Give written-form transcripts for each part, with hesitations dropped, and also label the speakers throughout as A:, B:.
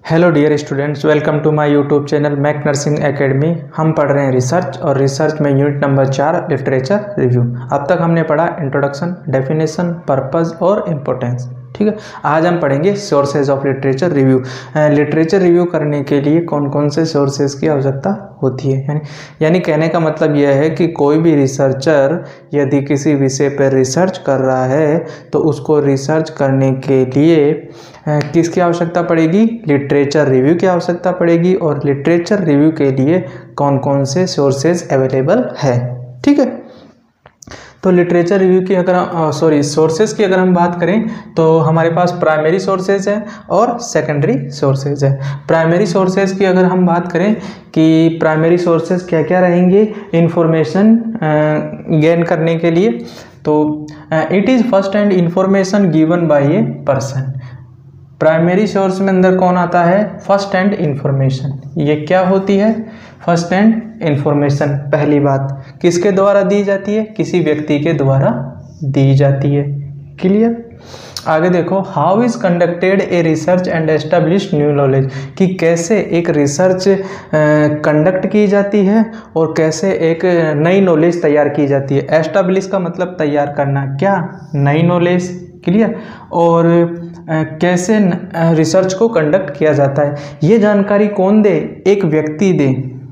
A: Hello dear students, welcome to my YouTube channel Mac nursing academy. हम पढ़ रहे हैं रिसर्च और रिसर्च में यूनिट नंबर 4 लिटरेचर रिव्यू। अब तक हमने पढ़ा इंट्रोडक्शन, डेफिनेशन, पर्पस और इम्पोर्टेंस। ठीक है, आज हम पढ़ेंगे sources of literature review. Literature review करने के लिए कौन कौन से सोर्सेज की आवश्यकता होती है। यानी कहने का मतलब यह है कि कोई भी रिसर्चर यदि किसी विषय पर रिसर्च कर रहा है तो उसको रिसर्च करने के लिए किसकी आवश्यकता पड़ेगी? लिटरेचर रिव्यू की आवश्यकता पड़ेगी। और लिटरेचर रिव्यू के लिए कौन कौन से सोर्सेज अवेलेबल है। ठीक है, तो लिटरेचर रिव्यू की अगर सोर्सेज की अगर हम बात करें तो हमारे पास प्राइमरी सोर्सेज है और सेकेंडरी सोर्सेज है। प्राइमरी सोर्सेज की अगर हम बात करें कि प्राइमरी सोर्सेज क्या क्या रहेंगे इंफॉर्मेशन गेन करने के लिए, तो it is first hand information given by a person. Primary source में अंदर कौन आता है? First hand information. ये क्या होती है? First hand information. पहली बात किसके द्वारा दी जाती है? किसी व्यक्ति के द्वारा दी जाती है। क्लियर? आगे देखो, how is conducted a research and establish new knowledge, कि कैसे एक रिसर्च कंडक्ट की जाती है और कैसे एक नई नॉलेज तैयार की जाती है। एस्टेब्लिश का मतलब तैयार करना, क्या? नई नॉलेज। क्लियर? और कैसे रिसर्च को कंडक्ट किया जाता है, ये जानकारी कौन दे? एक व्यक्ति दे।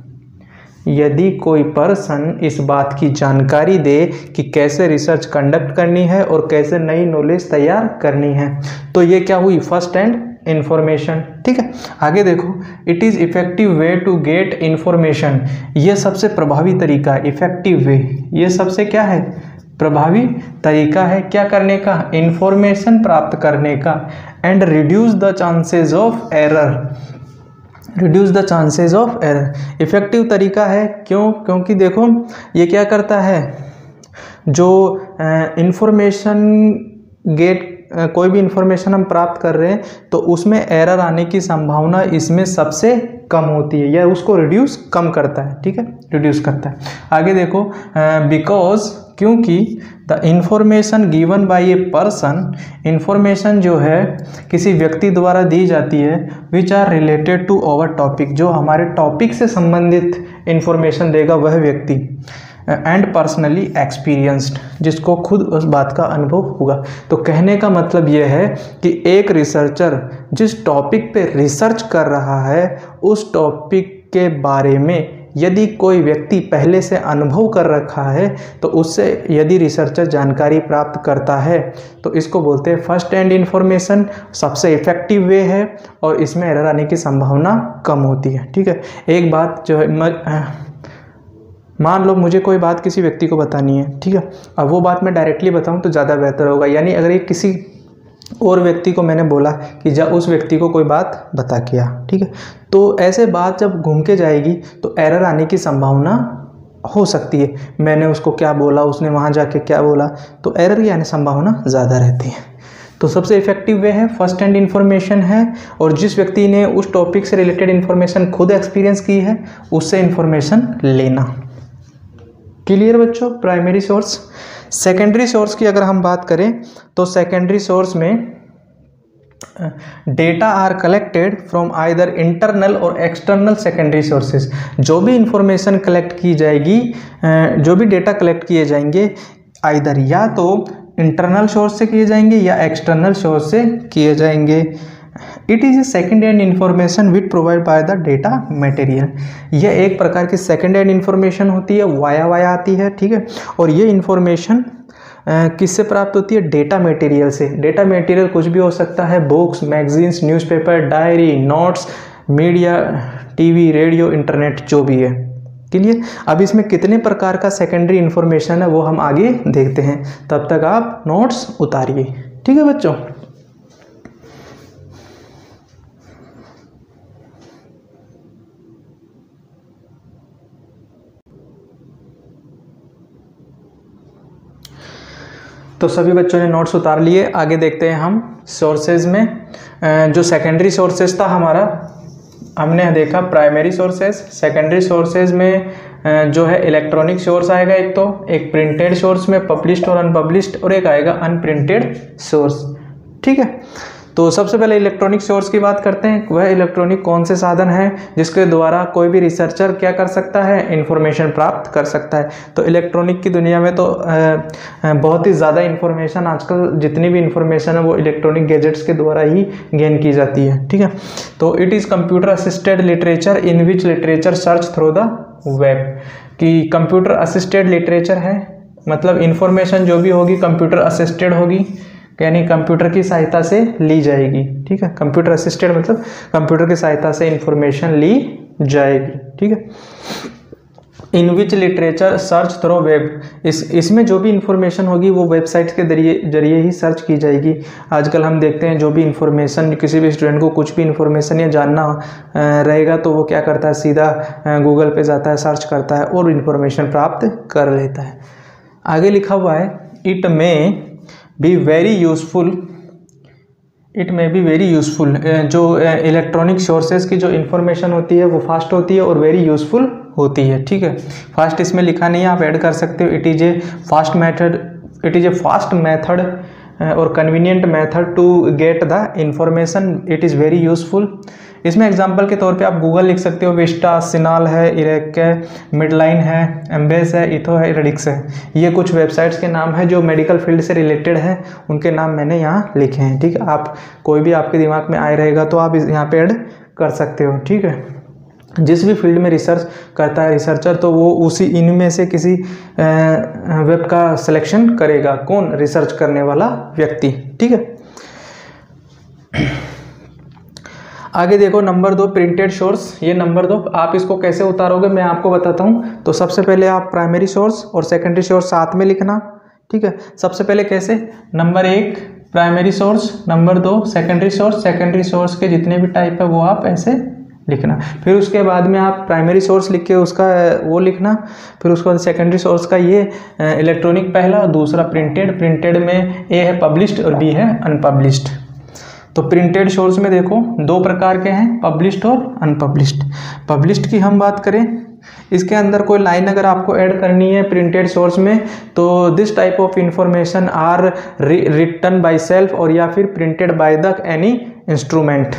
A: यदि कोई पर्सन इस बात की जानकारी दे कि कैसे रिसर्च कंडक्ट करनी है और कैसे नई नॉलेज तैयार करनी है, तो ये क्या हुई? First hand information. ठीक है, आगे देखो, it is effective way to get information. ये सबसे प्रभावी तरीका है। इफेक्टिव वे, ये सबसे क्या है? प्रभावी तरीका है क्या करने का? इंफॉर्मेशन प्राप्त करने का। And reduce the chances of error. Reduce the chances of error effective तरीका है। क्यों? क्योंकि देखो ये क्या करता है, जो इंफॉर्मेशन कोई भी इंफॉर्मेशन हम प्राप्त कर रहे हैं तो उसमें एरर आने की संभावना इसमें सबसे कम होती है, या उसको रिड्यूस कम करता है। ठीक है, रिड्यूस करता है। आगे देखो, बिकॉज, क्योंकि the information given by a person, information जो है किसी व्यक्ति द्वारा दी जाती है, which are related to our topic, जो हमारे टॉपिक से संबंधित इंफॉर्मेशन देगा वह व्यक्ति, एंड पर्सनली एक्सपीरियंस्ड, जिसको खुद उस बात का अनुभव होगा। तो कहने का मतलब यह है कि एक रिसर्चर जिस टॉपिक पे रिसर्च कर रहा है उस टॉपिक के बारे में यदि कोई व्यक्ति पहले से अनुभव कर रखा है तो उससे यदि रिसर्चर जानकारी प्राप्त करता है तो इसको बोलते हैं फर्स्ट हैंड इंफॉर्मेशन। सबसे इफेक्टिव वे है और इसमें एरर आने की संभावना कम होती है। ठीक है, एक बात जो है, मान लो मुझे कोई बात किसी व्यक्ति को बतानी है। ठीक है, अब वो बात मैं डायरेक्टली बताऊं तो ज़्यादा बेहतर होगा। यानी अगर ये किसी और व्यक्ति को मैंने बोला कि जब उस व्यक्ति को कोई बात बता किया, ठीक है, तो ऐसे बात जब घूम के जाएगी तो एरर आने की संभावना हो सकती है। मैंने उसको क्या बोला, उसने वहाँ जाके क्या बोला, तो एरर की आने की संभावना ज़्यादा रहती है। तो सबसे इफेक्टिव वे है फर्स्ट हैंड इंफॉर्मेशन है, और जिस व्यक्ति ने उस टॉपिक से रिलेटेड इंफॉर्मेशन खुद एक्सपीरियंस की है उससे इंफॉर्मेशन लेना। क्लियर बच्चों? Primary source. सेकेंडरी सोर्स की अगर हम बात करें तो सेकेंडरी सोर्स में data are collected from either internal और एक्सटर्नल सेकेंडरी सोर्सेज। जो भी इंफॉर्मेशन कलेक्ट की जाएगी, जो भी डेटा कलेक्ट किए जाएंगे, आइदर या तो इंटरनल सोर्स से किए जाएंगे या एक्सटर्नल सोर्स से किए जाएंगे। It is a second hand information which provide by the data material. यह एक प्रकार की सेकेंड हैंड इंफॉर्मेशन होती है, वाया आती है। ठीक है, और ये इंफॉर्मेशन किससे प्राप्त होती है? डेटा मटेरियल से। डेटा मटेरियल कुछ भी हो सकता है, books, magazines, newspaper, diary, notes, media, TV, radio, internet, जो भी है। क्लियर? अब इसमें कितने प्रकार का सेकेंडरी इंफॉर्मेशन है वो हम आगे देखते हैं, तब तक आप नोट्स उतारिए। ठीक है बच्चों? तो सभी बच्चों ने नोट्स उतार लिए। आगे देखते हैं हम सोर्सेज में। जो सेकेंडरी सोर्सेज था हमारा, हमने देखा प्राइमरी सोर्सेज। सेकेंडरी सोर्सेज में जो है इलेक्ट्रॉनिक सोर्स आएगा, एक प्रिंटेड सोर्स में पब्लिश्ड और अनपब्लिश्ड, और एक आएगा अनप्रिंटेड सोर्स। ठीक है, तो सबसे पहले इलेक्ट्रॉनिक सोर्स की बात करते हैं। वह इलेक्ट्रॉनिक कौन से साधन है जिसके द्वारा कोई भी रिसर्चर क्या कर सकता है, इन्फॉर्मेशन प्राप्त कर सकता है। तो इलेक्ट्रॉनिक की दुनिया में तो बहुत ही ज़्यादा इन्फॉर्मेशन, आजकल जितनी भी इन्फॉर्मेशन है वो इलेक्ट्रॉनिक गैजेट्स के द्वारा ही गेन की जाती है, ठीक है। तो it is computer assisted literature in which literature search through the web, कि कंप्यूटर असिस्टेड लिटरेचर है, मतलब इन्फॉर्मेशन जो भी होगी कंप्यूटर असिस्टेड होगी, यानी कंप्यूटर की सहायता से ली जाएगी, ठीक है। कंप्यूटर असिस्टेड मतलब कंप्यूटर की सहायता से इंफॉर्मेशन ली जाएगी, ठीक है। In which literature search through web, इसमें जो भी इंफॉर्मेशन होगी वो वेबसाइट के जरिए ही सर्च की जाएगी। आजकल हम देखते हैं जो भी इंफॉर्मेशन, किसी भी स्टूडेंट को कुछ भी इंफॉर्मेशन या जानना रहेगा तो वो क्या करता है, सीधा गूगल पे जाता है, सर्च करता है और इंफॉर्मेशन प्राप्त कर लेता है। आगे लिखा हुआ है it may be very useful, it may be very useful, जो इलेक्ट्रॉनिक सोर्सेज की जो इन्फॉर्मेशन होती है वो फास्ट होती है और वेरी यूज़फुल होती है, ठीक है। फास्ट इसमें लिखा नहीं है, आप ऐड कर सकते हो। It is a fast method, it is a fast method और convenient method to get the information, it is very useful. इसमें एग्जांपल के तौर पे आप गूगल लिख सकते हो, विस्टा, सिनाल है, इरेक है, मिडलाइन है, एम्बेस है, इथो है, रेडिक्स है। ये कुछ वेबसाइट्स के नाम है जो मेडिकल फील्ड से रिलेटेड है, उनके नाम मैंने यहाँ लिखे हैं, ठीक है। आप कोई भी आपके दिमाग में आए रहेगा तो आप यहाँ पे ऐड कर सकते हो, ठीक है। जिस भी फील्ड में रिसर्च करता है रिसर्चर तो वो उसी इनमें से किसी वेब का सिलेक्शन करेगा, कौन, रिसर्च करने वाला व्यक्ति, ठीक है। आगे देखो नंबर 2 प्रिंटेड सोर्स। ये नंबर 2 आप इसको कैसे उतारोगे मैं आपको बताता हूँ। तो सबसे पहले आप प्राइमरी सोर्स और सेकेंडरी सोर्स साथ में लिखना, ठीक है। सबसे पहले कैसे, number 1 primary source, number 2 secondary source. Secondary source के जितने भी टाइप है वो आप ऐसे लिखना। फिर उसके बाद में आप प्राइमरी सोर्स लिख के उसका वो लिखना। फिर उसके बाद सेकेंडरी सोर्स का ये इलेक्ट्रॉनिक पहला और दूसरा प्रिंटेड। प्रिंटेड में ए है पब्लिश्ड और बी है अनपब्लिश्ड। तो प्रिंटेड सोर्स में देखो 2 प्रकार के हैं, पब्लिश्ड और अनपब्लिश्ड। पब्लिश्ड की हम बात करें, इसके अंदर कोई लाइन अगर आपको ऐड करनी है प्रिंटेड सोर्स में तो this type of information are written by self और या फिर printed by the any instrument.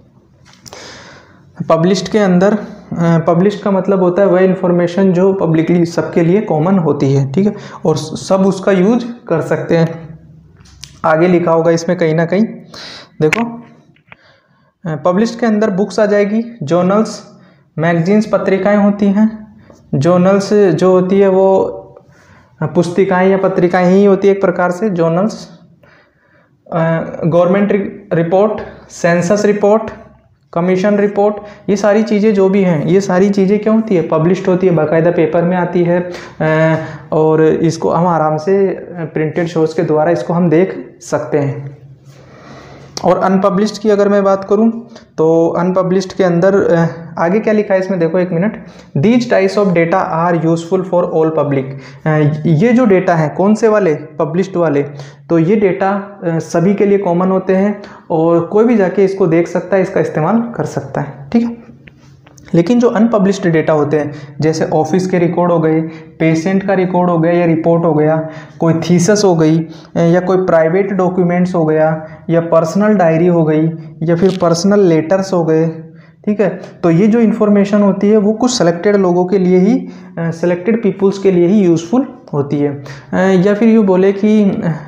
A: Published के अंदर पब्लिश्ड का मतलब होता है वह इंफॉर्मेशन जो पब्लिकली सबके लिए कॉमन होती है, ठीक है, और सब उसका यूज कर सकते हैं। आगे लिखा होगा इसमें कहीं ना कहीं, देखो पब्लिश्ड के अंदर बुक्स आ जाएगी, जर्नल्स, मैगजीन्स, पत्रिकाएं होती हैं। जर्नल्स जो होती है वो पुस्तिकाएं या पत्रिकाएं ही होती है एक प्रकार से, journals. Government report, census report, commission report, ये सारी चीज़ें जो भी हैं ये सारी चीज़ें क्या होती है, पब्लिश्ड होती है, बाकायदा पेपर में आती है और इसको हम आराम से प्रिंटेड सोर्स के द्वारा इसको हम देख सकते हैं। और अनपब्लिश्ड की अगर मैं बात करूं तो अनपब्लिश्ड के अंदर आगे क्या लिखा है इसमें देखो एक minute, these types of data are useful for all public. ये जो डेटा है कौन से वाले, पब्लिश्ड वाले, तो ये डेटा सभी के लिए कॉमन होते हैं और कोई भी जाके इसको देख सकता है, इसका इस्तेमाल कर सकता है, ठीक है। लेकिन जो अनपब्लिश्ड डेटा होते हैं जैसे ऑफिस के रिकॉर्ड हो गए, पेशेंट का रिकॉर्ड हो गया या रिपोर्ट हो गया, कोई थीसिस हो गई या कोई प्राइवेट डॉक्यूमेंट्स हो गया या पर्सनल डायरी हो गई या फिर पर्सनल लेटर्स हो गए, ठीक है, तो ये जो इन्फॉर्मेशन होती है वो कुछ सेलेक्टेड लोगों के लिए ही, सेलेक्टेड पीपुल्स के लिए ही यूज़फुल होती है। या फिर यूँ बोले कि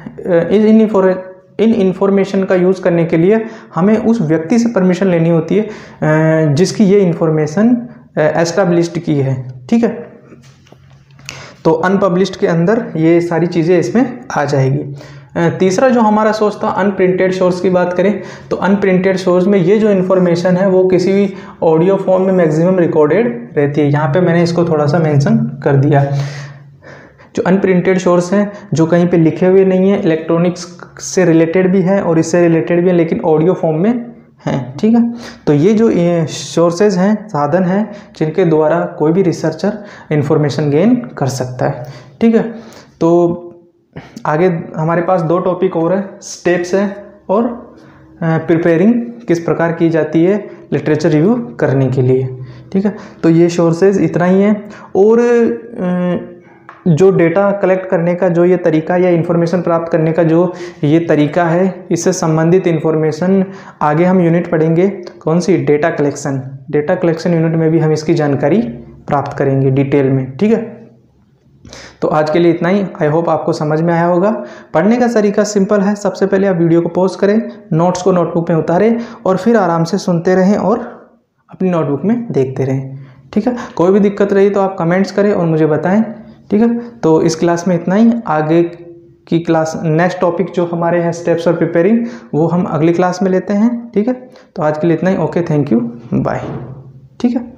A: इन इन्फॉर्मेशन का यूज़ करने के लिए हमें उस व्यक्ति से परमिशन लेनी होती है जिसकी ये इन्फॉर्मेशन एस्टैब्लिश्ड की है, ठीक है। तो अनपब्लिश्ड के अंदर ये सारी चीज़ें इसमें आ जाएगी। तीसरा जो हमारा सोर्स था अनप्रिंटेड सोर्स की बात करें तो अनप्रिंटेड सोर्स में ये जो इन्फॉर्मेशन है वो किसी भी ऑडियो फॉर्म में मैक्सिमम रिकॉर्डेड रहती है। यहाँ पे मैंने इसको थोड़ा सा मेंशन कर दिया। जो अनप्रिंटेड सोर्स हैं जो कहीं पे लिखे हुए नहीं है, इलेक्ट्रॉनिक्स से रिलेटेड भी है और इससे रिलेटेड भी है लेकिन ऑडियो फॉर्म में हैं, ठीक है। तो ये जो सोर्सेज हैं, साधन हैं जिनके द्वारा कोई भी रिसर्चर इंफॉर्मेशन गेन कर सकता है, ठीक है। तो आगे हमारे पास 2 टॉपिक और है, स्टेप्स है और प्रिपेयरिंग किस प्रकार की जाती है लिटरेचर रिव्यू करने के लिए, ठीक है। तो ये सोर्सेज इतना ही है और जो डेटा कलेक्ट करने का जो ये तरीका या इन्फॉर्मेशन प्राप्त करने का जो ये तरीका है, इससे संबंधित इन्फॉर्मेशन आगे हम यूनिट पढ़ेंगे। कौन सी? Data collection. Data collection unit में भी हम इसकी जानकारी प्राप्त करेंगे डिटेल में, ठीक है। तो आज के लिए इतना ही। आई होप आपको समझ में आया होगा। पढ़ने का तरीका सिंपल है। सबसे पहले आप वीडियो को पॉज करें, नोट्स को नोटबुक में उतारें और फिर आराम से सुनते रहें और अपनी नोटबुक में देखते रहें, ठीक है। कोई भी दिक्कत रही तो आप कमेंट्स करें और मुझे बताएं, ठीक है। तो इस क्लास में इतना ही। आगे की क्लास, नेक्स्ट टॉपिक जो हमारे हैं स्टेप्स और प्रिपेयरिंग, वो हम अगली क्लास में लेते हैं, ठीक है। तो आज के लिए इतना ही। ओके, थैंक यू, बाय, ठीक है।